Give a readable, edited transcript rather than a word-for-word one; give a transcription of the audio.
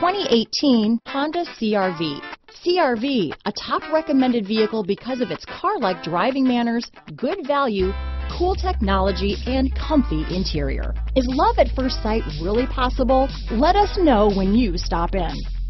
2018 Honda CR-V. CR-V, a top recommended vehicle because of its car-like driving manners, good value, cool technology, and comfy interior. Is love at first sight really possible? Let us know when you stop in.